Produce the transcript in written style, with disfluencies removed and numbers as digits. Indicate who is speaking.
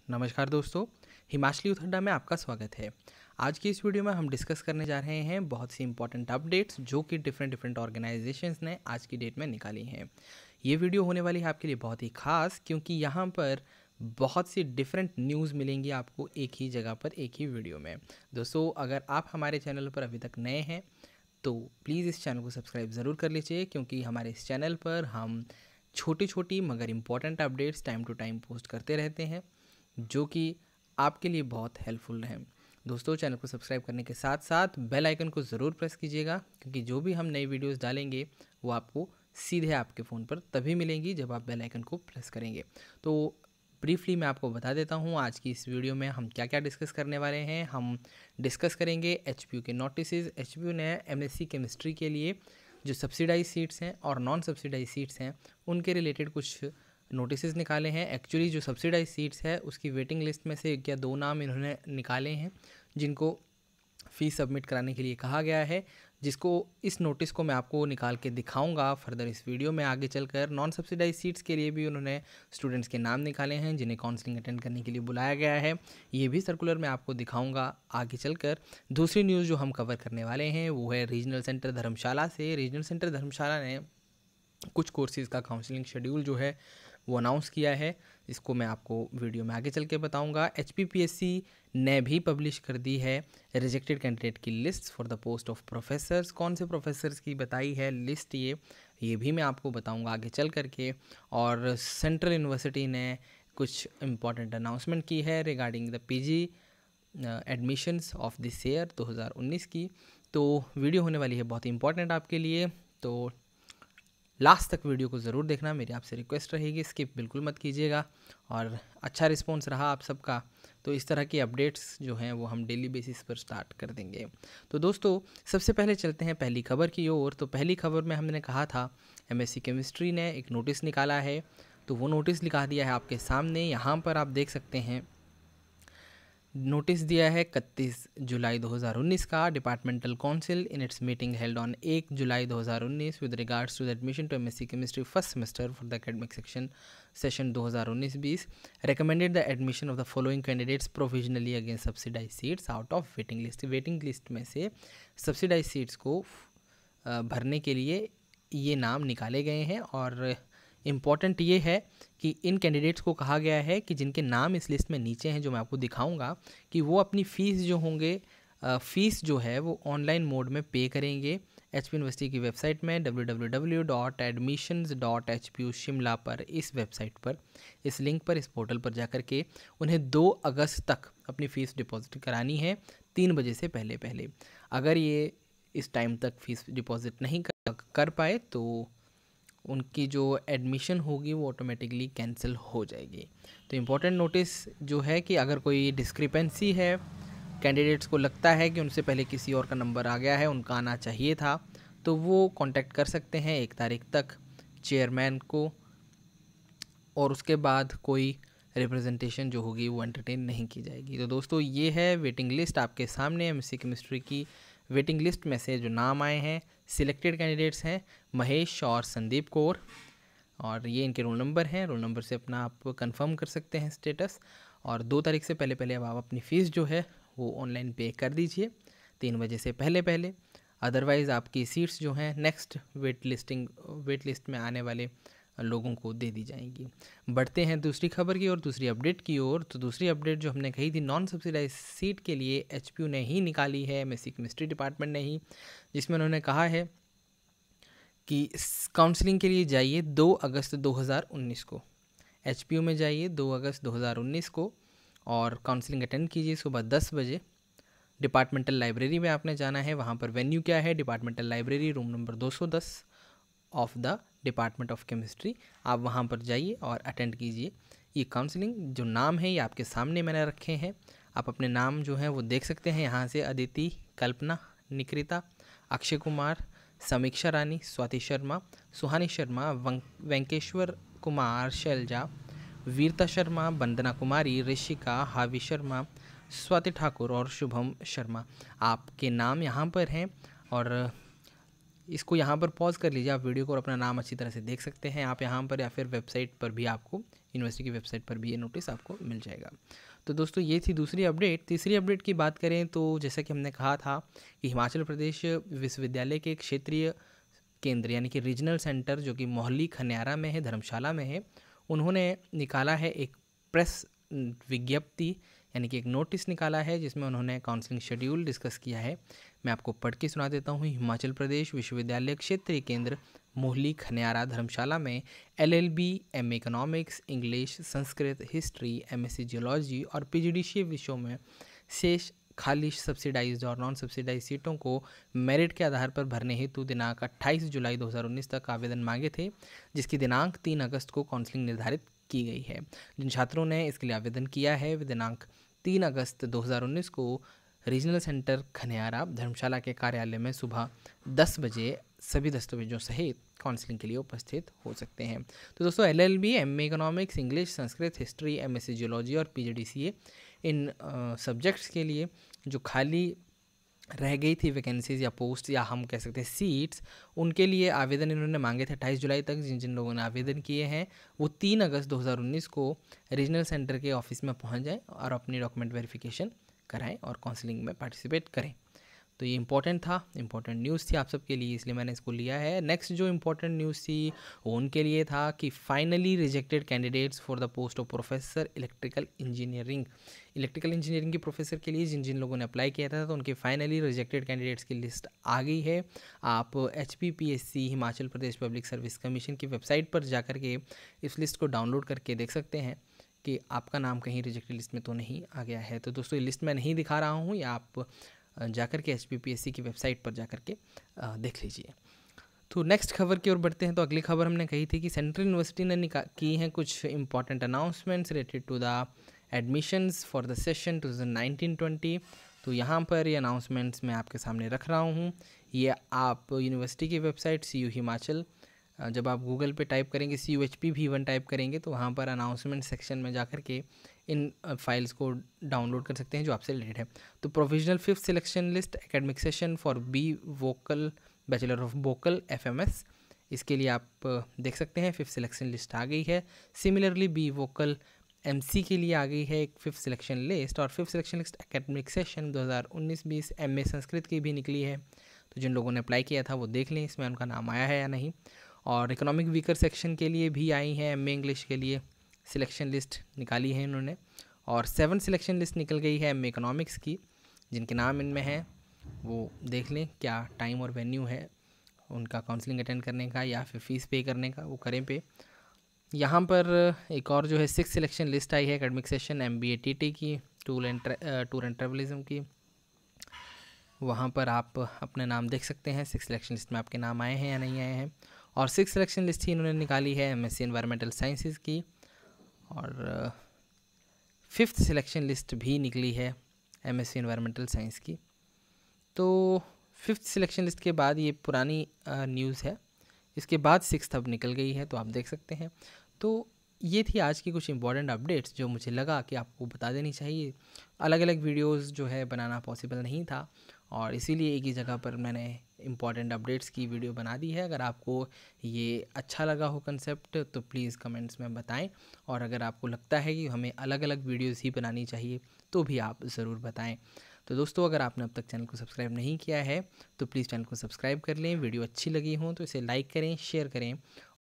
Speaker 1: नमस्कार दोस्तों, हिमाचली उथंडा में आपका स्वागत है। आज की इस वीडियो में हम डिस्कस करने जा रहे हैं बहुत सी इंपॉर्टेंट अपडेट्स जो कि डिफरेंट ऑर्गेनाइजेशंस ने आज की डेट में निकाली हैं। ये वीडियो होने वाली है आपके लिए बहुत ही खास, क्योंकि यहाँ पर बहुत सी डिफरेंट न्यूज़ मिलेंगी आपको एक ही जगह पर एक ही वीडियो में। दोस्तों, अगर आप हमारे चैनल पर अभी तक नए हैं तो प्लीज़ इस चैनल को सब्सक्राइब ज़रूर कर लीजिए, क्योंकि हमारे इस चैनल पर हम छोटी छोटी मगर important updates time to time post करते रहते हैं जो कि आपके लिए बहुत हेल्पफुल हैं। दोस्तों, चैनल को सब्सक्राइब करने के साथ साथ बेल आइकन को ज़रूर प्रेस कीजिएगा, क्योंकि जो भी हम नई वीडियोस डालेंगे वो आपको सीधे आपके फ़ोन पर तभी मिलेंगी जब आप बेल आइकन को प्रेस करेंगे। तो ब्रीफली मैं आपको बता देता हूँ आज की इस वीडियो में हम क्या क्या डिस्कस करने वाले हैं। हम डिस्कस करेंगे एचपीयू के नोटिस। एचपीयू ने एमएससी केमिस्ट्री के लिए जो सब्सिडाइज सीट्स हैं और नॉन सब्सिडाइज सीट्स हैं उनके रिलेटेड कुछ नोटिस निकाले हैं। एक्चुअली जो सब्सिडाइज सीट्स है उसकी वेटिंग लिस्ट में से क्या 2 नाम इन्होंने निकाले हैं जिनको फ़ीस सबमिट कराने के लिए कहा गया है, जिसको इस नोटिस को मैं आपको निकाल के दिखाऊंगा फर्दर इस वीडियो में आगे चलकर। नॉन सब्सिडाइज सीट्स के लिए भी उन्होंने स्टूडेंट्स के नाम निकाले हैं जिन्हें काउंसलिंग अटेंड करने के लिए बुलाया गया है। ये भी सर्कुलर मैं आपको दिखाऊंगा आगे चलकर। दूसरी न्यूज़ जो हम कवर करने वाले हैं वो है रीजनल सेंटर धर्मशाला से। रीजनल सेंटर धर्मशाला ने कुछ कोर्सेज़ का काउंसलिंग शेड्यूल जो है वो अनाउंस किया है, इसको मैं आपको वीडियो में आगे चल के बताऊंगा। एचपीपीएससी ने भी पब्लिश कर दी है रिजेक्टेड कैंडिडेट की list for the post of professors. कौन से प्रोफेसर्स की बताई है लिस्ट ये भी मैं आपको बताऊंगा आगे चल करके। और सेंट्रल यूनिवर्सिटी ने कुछ इम्पॉर्टेंट अनाउंसमेंट की है regarding the PG admissions of this year 2019 की। तो वीडियो होने वाली है बहुत ही इंपॉर्टेंट आपके लिए, तो लास्ट तक वीडियो को ज़रूर देखना, मेरी आपसे रिक्वेस्ट रहेगी। स्किप बिल्कुल मत कीजिएगा। और अच्छा रिस्पॉन्स रहा आप सबका तो इस तरह की अपडेट्स जो हैं वो हम डेली बेसिस पर स्टार्ट कर देंगे। तो दोस्तों, सबसे पहले चलते हैं पहली खबर की ओर। तो पहली खबर में हमने कहा था एमएससी केमिस्ट्री ने एक नोटिस निकाला है, तो वो नोटिस लिखा दिया है आपके सामने। यहाँ पर आप देख सकते हैं नोटिस दिया है 31 जुलाई 2019 का। Departmental council in its meeting held on 1 July 2019 with regards to the admission to MSc chemistry first semester for the academic session 2019-20 recommended the admission of the following candidates provisionally against subsidized seats out of waiting list। Waiting list में से subsidise seats को भरने के लिए ये नाम निकाले गए हैं। और इम्पॉर्टेंट ये है कि इन कैंडिडेट्स को कहा गया है कि जिनके नाम इस लिस्ट में नीचे हैं, जो मैं आपको दिखाऊंगा, कि वो अपनी फ़ीस जो होंगे फ़ीस जो है वो ऑनलाइन मोड में पे करेंगे। एचपी यूनिवर्सिटी की वेबसाइट में www.admissions.hpu-shimla पर, इस वेबसाइट पर, इस लिंक पर, इस पोर्टल पर जाकर के उन्हें 2 अगस्त तक अपनी फ़ीस डिपॉजिट करानी है 3 बजे से पहले पहले। अगर ये इस टाइम तक फ़ीस डिपॉजिट नहीं कर पाए तो उनकी जो एडमिशन होगी वो ऑटोमेटिकली कैंसिल हो जाएगी। तो इम्पोर्टेंट नोटिस जो है कि अगर कोई डिस्क्रिपेंसी है, कैंडिडेट्स को लगता है कि उनसे पहले किसी और का नंबर आ गया है, उनका आना चाहिए था, तो वो कांटेक्ट कर सकते हैं 1 तारीख तक चेयरमैन को, और उसके बाद कोई रिप्रेजेंटेशन जो होगी वो एंटरटेन नहीं की जाएगी। तो दोस्तों, ये है वेटिंग लिस्ट आपके सामने। एमएससी केमिस्ट्री की वेटिंग लिस्ट में से जो नाम आए हैं, सिलेक्टेड कैंडिडेट्स हैं महेश और संदीप कौर, और ये इनके रोल नंबर हैं। रोल नंबर से अपना आप कंफर्म कर सकते हैं स्टेटस। और 2 तारीख से पहले पहले अब आप अपनी फ़ीस जो है वो ऑनलाइन पे कर दीजिए 3 बजे से पहले पहले। अदरवाइज़ आपकी सीट्स जो हैं नेक्स्ट वेट लिस्ट में आने वाले लोगों को दे दी जाएंगी। बढ़ते हैं दूसरी खबर की और दूसरी अपडेट की ओर। तो दूसरी अपडेट जो हमने कही थी नॉन सब्सिडाइज सीट के लिए एचपीयू ने ही निकाली है, एमएससी केमिस्ट्री डिपार्टमेंट ने ही, जिसमें उन्होंने कहा है कि काउंसलिंग के लिए जाइए 2 अगस्त 2019 को। एचपीयू में जाइए 2 अगस्त 2019 को और काउंसलिंग अटेंड कीजिए सुबह 10 बजे। डिपार्टमेंटल लाइब्रेरी में आपने जाना है। वहाँ पर वेन्यू क्या है? Departmental library, room number 210 of the department of chemistry. आप वहाँ पर जाइए और अटेंड कीजिए ये काउंसलिंग। जो नाम है ये आपके सामने मैंने रखे हैं, आप अपने नाम जो हैं वो देख सकते हैं यहाँ से। अदिति, कल्पना, निकृता, अक्षय कुमार, समीक्षा रानी, स्वाति शर्मा, सुहानी शर्मा, वेंकेश्वर कुमार, शैलजा, वीरता शर्मा, वंदना कुमारी, ऋषिका, हावी शर्मा, स्वाति ठाकुर और शुभम शर्मा, आपके नाम यहाँ पर हैं। और इसको यहाँ पर पॉज कर लीजिए आप वीडियो को और अपना नाम अच्छी तरह से देख सकते हैं आप यहाँ पर, या फिर वेबसाइट पर भी आपको, यूनिवर्सिटी की वेबसाइट पर भी ये नोटिस आपको मिल जाएगा। तो दोस्तों ये थी दूसरी अपडेट। तीसरी अपडेट की बात करें तो जैसा कि हमने कहा था कि हिमाचल प्रदेश विश्वविद्यालय के क्षेत्रीय केंद्र यानी कि रीजनल सेंटर जो कि मोहाली खनियारा में है, धर्मशाला में है, उन्होंने निकाला है एक प्रेस विज्ञप्ति यानी कि एक नोटिस निकाला है जिसमें उन्होंने काउंसलिंग शेड्यूल डिस्कस किया है। मैं आपको पढ़ के सुना देता हूँ। हिमाचल प्रदेश विश्वविद्यालय क्षेत्रीय केंद्र मोहाली खनियारा धर्मशाला में LLB, MA economics, English, Sanskrit, history, MSc geology और PGDCA विषयों में शेष खाली सब्सिडाइज्ड और नॉन सब्सिडाइज सीटों को मेरिट के आधार पर भरने हेतु दिनांक 28 जुलाई 2019 तक आवेदन मांगे थे, जिसकी दिनांक 3 अगस्त को काउंसलिंग निर्धारित की गई है। जिन छात्रों ने इसके लिए आवेदन किया है वे दिनांक 3 अगस्त 2019 को रीजनल सेंटर खनियारा धर्मशाला के कार्यालय में सुबह 10 बजे सभी दस्तावेजों सहित काउंसलिंग के लिए उपस्थित हो सकते हैं। तो दोस्तों LLB, MA economics, English, Sanskrit, history, MSc geology और PGDCA इन सब्जेक्ट्स के लिए जो खाली रह गई थी वैकेंसीज या पोस्ट या हम कह सकते हैं सीट्स, उनके लिए आवेदन इन्होंने मांगे थे 28 जुलाई तक। जिन जिन लोगों ने आवेदन किए हैं वो 3 अगस्त 2019 को रीजनल सेंटर के ऑफिस में पहुंच जाएं और अपनी डॉक्यूमेंट वेरिफिकेशन कराएं और काउंसलिंग में पार्टिसिपेट करें। तो ये इंपॉर्टेंट था, इंपॉर्टेंट न्यूज़ थी आप सबके लिए, इसलिए मैंने इसको लिया है। नेक्स्ट जो इंपॉर्टेंट न्यूज़ थी वो उनके लिए था कि finally rejected candidates for the post of professor electrical engineering. Electrical engineering के प्रोफेसर के लिए जिन जिन लोगों ने अप्लाई किया था तो उनके फाइनली रिजेक्टेड कैंडिडेट्स की लिस्ट आ गई है। आप HPPSC Himachal Pradesh public service commission की वेबसाइट पर जाकर के इस लिस्ट को डाउनलोड करके देख सकते हैं कि आपका नाम कहीं रिजेक्टेड लिस्ट में तो नहीं आ गया है। तो दोस्तों ये लिस्ट मैं नहीं दिखा रहा हूँ, या आप जाकर के HPPSC की वेबसाइट पर जाकर के देख लीजिए। तो नेक्स्ट खबर की ओर बढ़ते हैं। तो अगली खबर हमने कही थी कि सेंट्रल यूनिवर्सिटी ने की हैं कुछ important announcements related to the admissions for the session 2019-20। तो यहाँ पर ये अनाउंसमेंट्स मैं आपके सामने रख रहा हूँ। ये आप यूनिवर्सिटी की वेबसाइट CU हिमाचल, जब आप गूगल पे टाइप करेंगे CUHP V1 टाइप करेंगे तो वहाँ पर अनाउंसमेंट सेक्शन में जाकर के इन फाइल्स को डाउनलोड कर सकते हैं जो आपसे रिलेटेड है। तो provisional 5th selection list academic session for B vocal bachelor of vocal FMS, इसके लिए आप देख सकते हैं 5th सिलेक्शन लिस्ट आ गई है। सिमिलरली B वोकल MC के लिए आ गई है एक 5th सिलेक्शन लिस्ट, और 5th selection list academic session 2019-20 MA Sanskrit की भी निकली है। तो जिन लोगों ने अप्लाई किया था वो देख लें इसमें उनका नाम आया है या नहीं। और इकोनॉमिक वीकर सेक्शन के लिए भी आई है, MA इंग्लिश के लिए सिलेक्शन लिस्ट निकाली है इन्होंने। और 7th सिलेक्शन लिस्ट निकल गई है MA इकोनॉमिक्स की। जिनके नाम इनमें हैं वो देख लें, क्या टाइम और वेन्यू है उनका काउंसलिंग अटेंड करने का या फिर फ़ीस पे करने का, वो करें पे। यहाँ पर एक और जो है 6th सिलेक्शन लिस्ट आई है एकेडमिक सेशन MBA TT की, टूर एंड ट्रेवलिज्म की। वहाँ पर आप अपने नाम देख सकते हैं 6th सिलेक्शन लिस्ट में आपके नाम आए हैं या नहीं आए हैं। और 6th सिलेक्शन लिस्ट ही इन्होंने निकाली है MSc एनवायरमेंटल साइंसेज की। और 5th सिलेक्शन लिस्ट भी निकली है MSc एनवायरमेंटल साइंस की। तो 5th सिलेक्शन लिस्ट के बाद ये पुरानी न्यूज़ है, इसके बाद 6th अब निकल गई है, तो आप देख सकते हैं। तो ये थी आज की कुछ इंपॉर्टेंट अपडेट्स जो मुझे लगा कि आपको बता देनी चाहिए। अलग अलग वीडियोस जो है बनाना पॉसिबल नहीं था और इसीलिए एक ही जगह पर मैंने इंपॉर्टेंट अपडेट्स की वीडियो बना दी है। अगर आपको ये अच्छा लगा हो कंसेप्ट तो प्लीज़ कमेंट्स में बताएं, और अगर आपको लगता है कि हमें अलग अलग वीडियोस ही बनानी चाहिए तो भी आप ज़रूर बताएं। तो दोस्तों अगर आपने अब तक चैनल को सब्सक्राइब नहीं किया है तो प्लीज़ चैनल को सब्सक्राइब कर लें। वीडियो अच्छी लगी हो तो इसे लाइक करें, शेयर करें